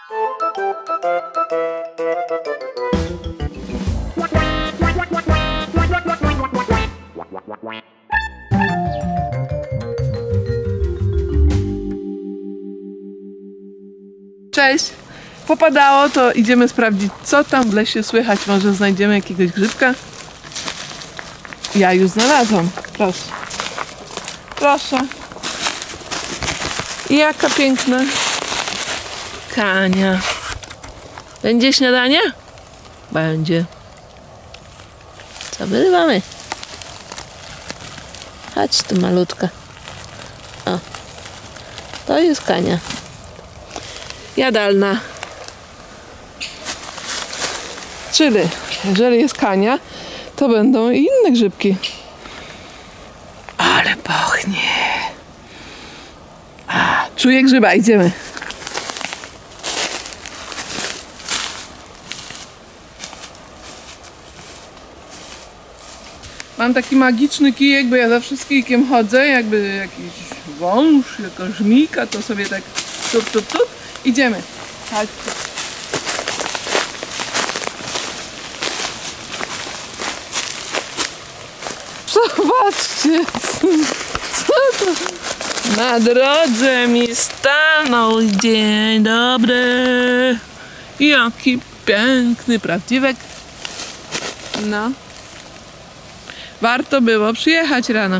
Cześć! Popadało, to idziemy sprawdzić, co tam w lesie słychać. Może znajdziemy jakiegoś grzybka? Ja już znalazłam. Proszę. Proszę. Jaka piękna kania. Będzie śniadanie? Będzie. Co my mamy? Chodź tu, malutka. O. To jest kania. Jadalna. Czyli jeżeli jest kania, to będą i inne grzybki. Ale pachnie. Czuję grzyba, idziemy. Mam taki magiczny kijek, bo ja zawsze z kijkiem chodzę, jakby jakiś wąż, jakaś żmijka, to sobie tak tup, tup, tup. Idziemy. Chodźcie. Zobaczcie, co to? Na drodze mi stanął. Dzień dobry. Jaki piękny prawdziwek. No. Warto było przyjechać rano.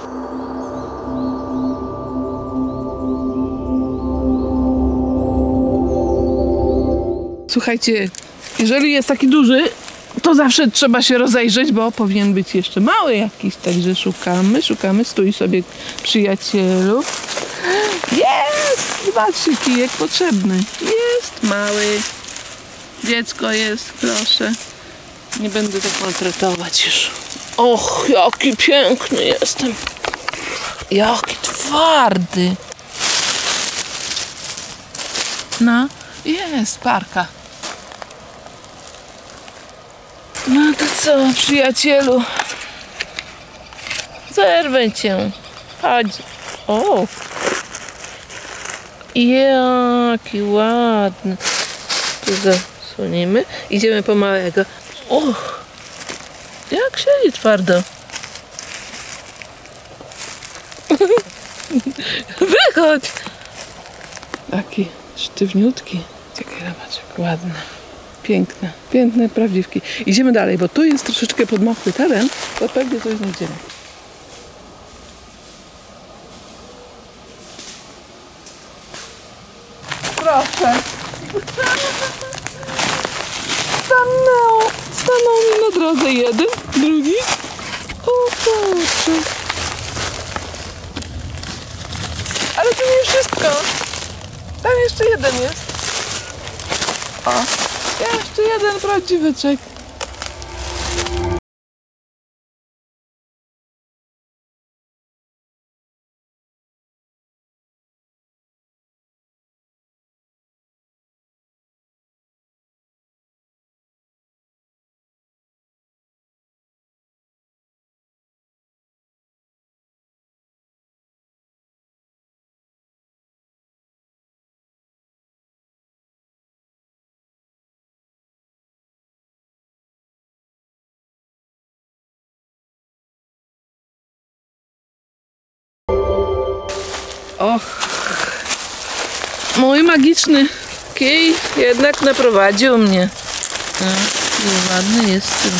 Słuchajcie, jeżeli jest taki duży, to zawsze trzeba się rozejrzeć, bo powinien być jeszcze mały jakiś, także szukamy. Stój sobie, przyjacielu. Jest! Zobaczcie, kijek potrzebny. Jest mały. Dziecko jest, proszę. Nie będę tak maltretować już. Och, jaki piękny jestem. Jaki twardy. No, jest parka. No to co, przyjacielu? Zerwę cię. Chodź. O! Jaki ładny. Tu zasłonimy. Idziemy po małego. Och! Jak siedzi twardo. Wychodź! Taki sztywniutki. Czekaj, zobacz, jak ładny. Piękne, piękne prawdziwki. Idziemy dalej, bo tu jest troszeczkę podmokły teren, to pewnie coś znajdziemy. Proszę. Stanął mi na drodze jeden, drugi. O proszę. Ale to nie wszystko. Tam jeszcze jeden jest. O. Jeszcze jeden prawdziwyczek. Och, mój magiczny kij jednak naprowadził mnie. No, ładny jest ten.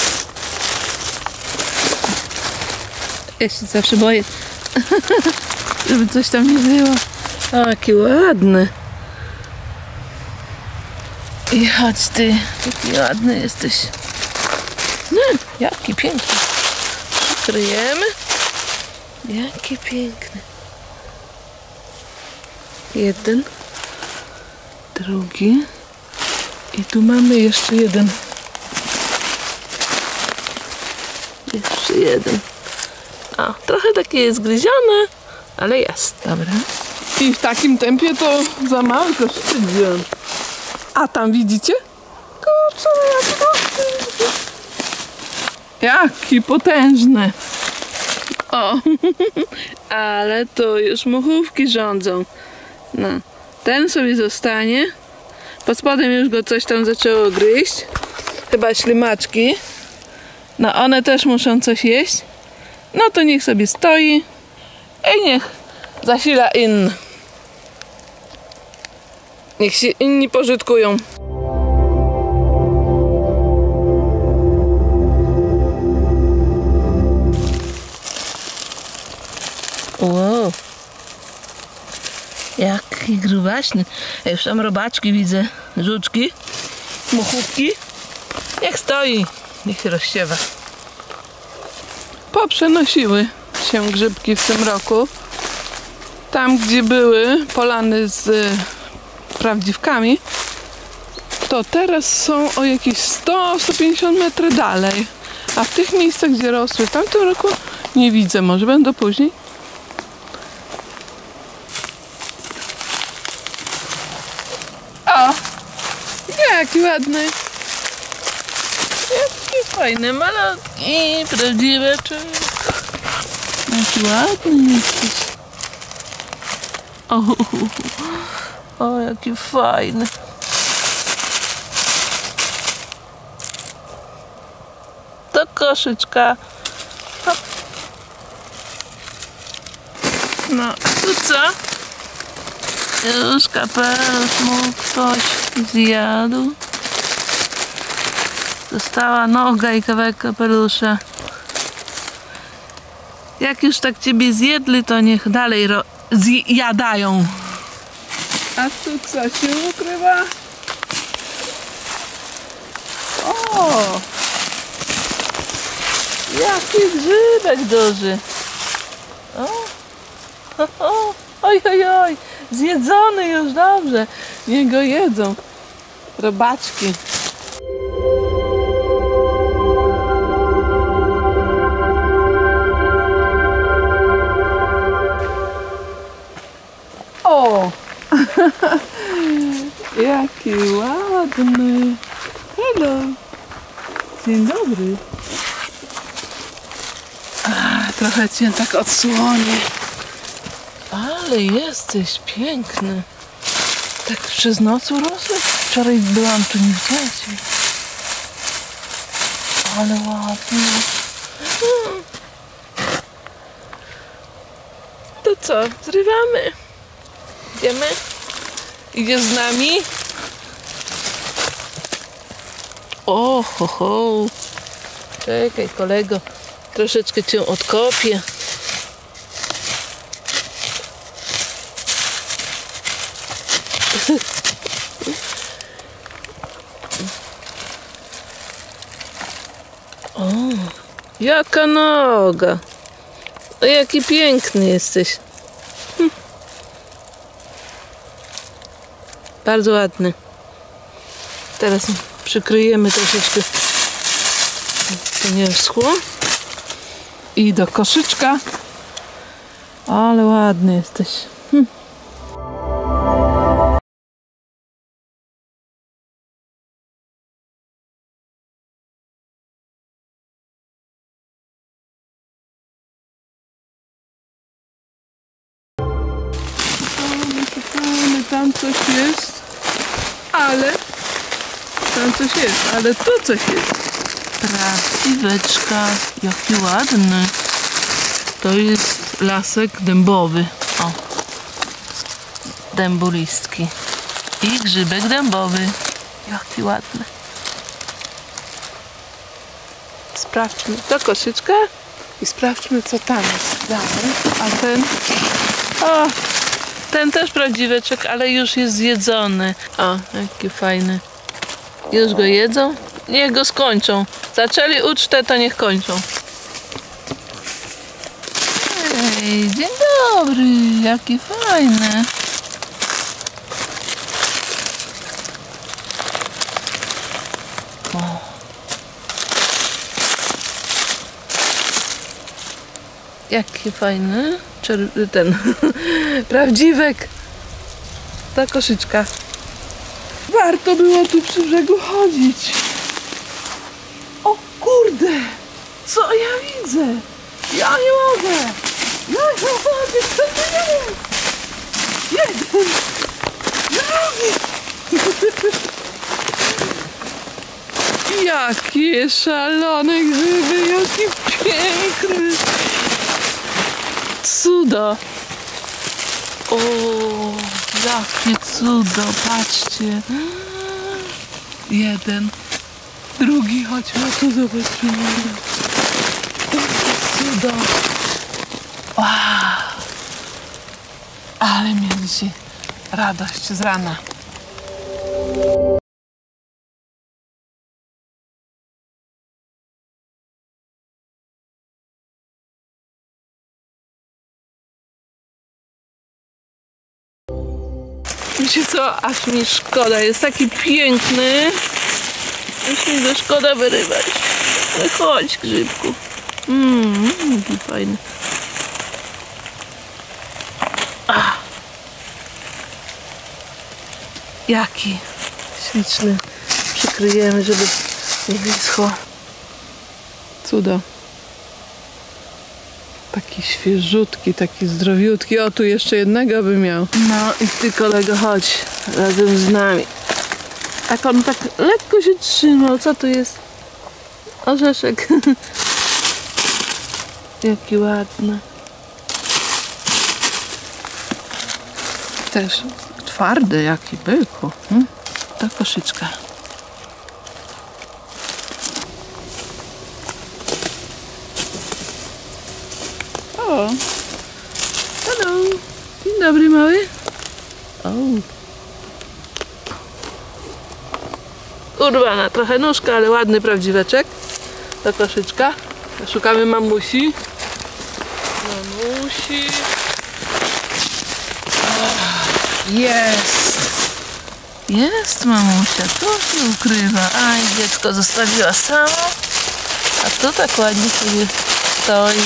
Ja się zawsze boję, żeby coś tam nie było. O, jaki ładny. I chodź ty, jaki ładny jesteś. No, jaki piękny. Przykryjemy. Jaki piękny. Jeden, drugi i tu mamy jeszcze jeden. Jeszcze jeden. A, trochę takie jest gryzione, ale jest. Dobra. I w takim tempie to za mały koszty wziąłem. A tam widzicie? Kurczę, jaki potężny. O, ale to już muchówki rządzą. No, ten sobie zostanie, Pod spodem już go coś tam zaczęło gryźć. Chyba ślimaczki. No one też muszą coś jeść. No to niech sobie stoi i niech zasila inny. Niech się inni pożytkują. Wow. Jaki grubaśny. Ja już tam robaczki widzę. Żuczki. Muchówki. Niech stoi. Niech się rozsiewa. Poprzenosiły się grzybki w tym roku. Tam, gdzie były polany z prawdziwkami, to teraz są o jakieś 100-150 metrów dalej. A w tych miejscach, gdzie rosły w tamtym roku, nie widzę. Może będą później. O! Jaki ładny. Jaki fajny, malutki, prawdziweczek. Jaki ładny jesteś. O, jaki fajny. Do koszyczka. Hop. No, tu co? Już kapelusz mu ktoś zjadł. Została noga i kawałek kapelusza. Jak już tak ciebie zjedli, to niech dalej zjadają. A tu co się ukrywa? O! Jaki grzybek duży! O! Oj, oj, oj! Zjedzony już, dobrze! Niech go jedzą. Robaczki. O! Jaki ładny! Hello! Dzień dobry! Trochę cię tak odsłonię. Ale jesteś piękny. Tak przez noc urosłeś? Wczoraj byłam tu, nie widziałam cię. Ale ładny. To co? Zrywamy. Idziemy? Idziesz z nami? O, ho, ho. Czekaj, kolego. Troszeczkę cię odkopię. O, jaka noga. O, jaki piękny jesteś. Bardzo ładny. Teraz przykryjemy troszeczkę, to nie wschło. I do koszyczka. Ale ładny jesteś. Tam coś jest, ale tu coś jest. Prawdziweczka, jaki ładny. To jest lasek dębowy. O, dębolistki i grzybek dębowy. Jaki ładny. Sprawdźmy do koszyczka i sprawdźmy, co tam jest dalej. A ten... O! Ten też prawdziweczek, ale już jest zjedzony. O, jaki fajny. Już go jedzą? Niech go skończą. Zaczęli ucztę, to niech kończą. Ej, dzień dobry. Jaki fajny. O. Jaki fajny. Ten prawdziwek. Ta koszyczka. Warto było tu przy brzegu chodzić. O kurde! Co ja widzę? Ja nie mogę! Ja nie mogę! Co to jest? Jeden! Drugi! Jakie szalone grzyby, jaki piękny. Cudo. O, jakie cudo, patrzcie. Jeden, drugi, chodźmy tu, zobaczymy. Jakie cudo. Wow. Ale mieli dzisiaj radość z rana. Wiecie co? Aż mi szkoda. Jest taki piękny. Aż mi go szkoda wyrywać. Ale chodź, grzybku. Jaki fajny. Jaki śliczny. Przykryjemy, żeby nie wyschło. Cudo. Taki świeżutki, taki zdrowiutki. O, tu jeszcze jednego by miał. No i ty, kolego, chodź razem z nami. Tak on tak lekko się trzymał. Co tu jest? Orzeszek. Jaki ładny. Też twardy, jaki byku. Ta koszyczka. O! Hello! Dzień dobry, mały. O! Urwana trochę nóżka, ale ładny prawdziweczek. Ta koszyczka. Szukamy mamusi. Mamusi. Jest! Jest mamusia, tu się ukrywa. Aj, dziecko zostawiła samo. A tu tak ładnie sobie stoi.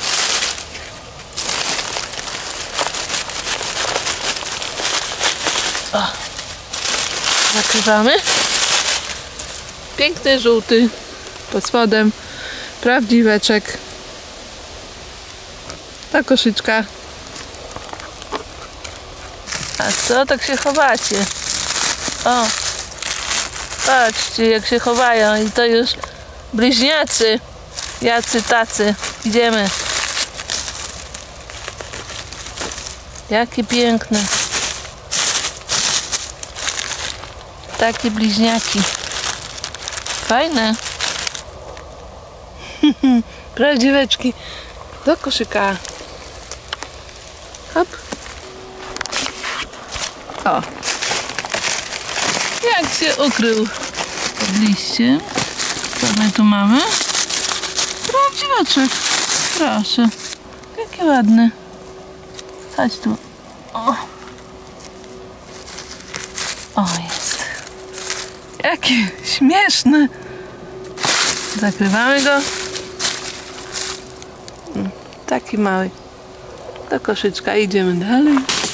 O! Zakrywamy. Piękny, żółty. Pod spodem. Prawdziweczek. Ta koszyczka. A co tak się chowacie? O! Patrzcie, jak się chowają. I to już bliźniacy. Jacy tacy. Idziemy. Jakie piękne. Takie bliźniaki. Fajne. Prawdziweczki. Do koszyka. Hop. O. Jak się ukrył pod liściem. Co my tu mamy? Prawdziweczek. Proszę. Jaki ładny. Chodź tu. O. O, jest. Jaki śmieszny. Zakrywamy go. Taki mały. Do koszyczka. Idziemy dalej.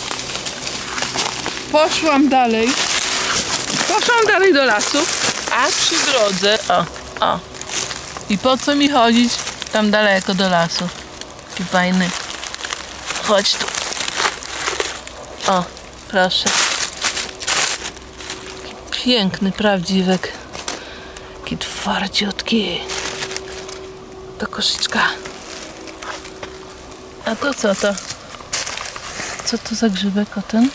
Poszłam dalej do lasu, a przy drodze, o, i po co mi chodzić tam daleko do lasu? Taki fajny. Chodź tu. O, proszę. Taki piękny prawdziwek. Taki twardziutki. Do koszyczka. A to co to? Co to za grzybek o ten?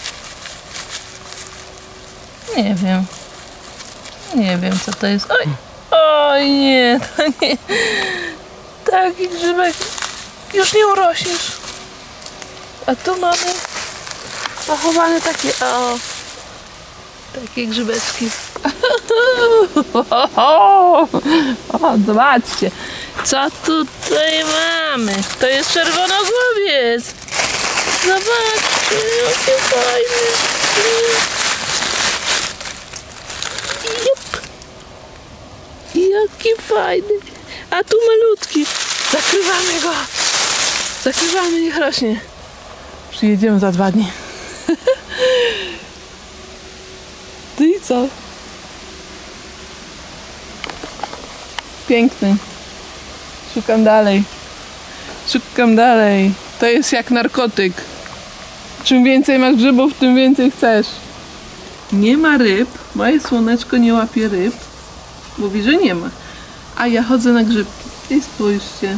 Nie wiem. Nie wiem, co to jest. Oj! Oj nie, to nie. Taki grzybek. Już nie urośniesz. A tu mamy pochowane takie, o. Takie grzybeczki. O, zobaczcie. Co tutaj mamy? To jest czerwonogłowiec. Zobaczcie, jakie fajne. Jaki fajny. A tu malutki. Zakrywamy go. Zakrywamy, niech rośnie. Przyjedziemy za 2 dni. Ty i co? Piękny. Szukam dalej. Szukam dalej. To jest jak narkotyk. Czym więcej masz grzybów, tym więcej chcesz. Nie ma ryb. Moje słoneczko nie łapie ryb. Mówi, że nie ma. A ja chodzę na grzybki. I spójrzcie.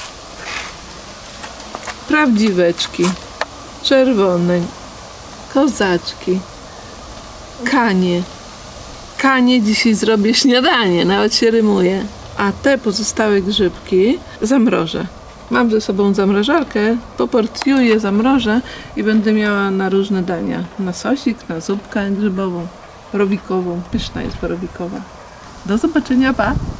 Prawdziweczki. Czerwone. Kozaczki. Kanie. Kanie dzisiaj zrobię śniadanie. Nawet się rymuje. A te pozostałe grzybki zamrożę. Mam ze sobą zamrażarkę, poporcjuję, zamrożę i będę miała na różne dania. Na sosik, na zupkę grzybową, rowikową. Pyszna jest rowikowa. Do zobaczenia, pa!